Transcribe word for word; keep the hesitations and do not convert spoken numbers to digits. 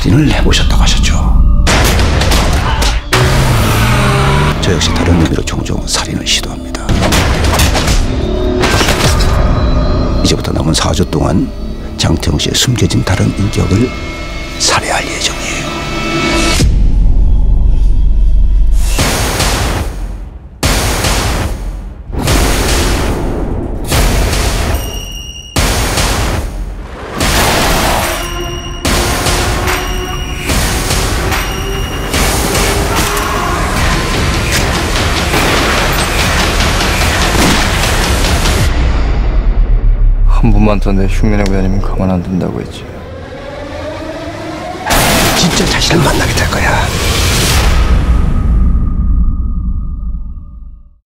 살인을 해보셨다고 하셨죠. 저 역시 다른 의미로 종종 살인을 시도합니다. 이제부터 남은 사 주 동안 장태영 씨의 숨겨진 다른 인격을 살해할 예정이에요. 한 번만 더 내 흉내내고 다니면 가만 안 둔다고 했지. 진짜 자신을 만나게 될 거야.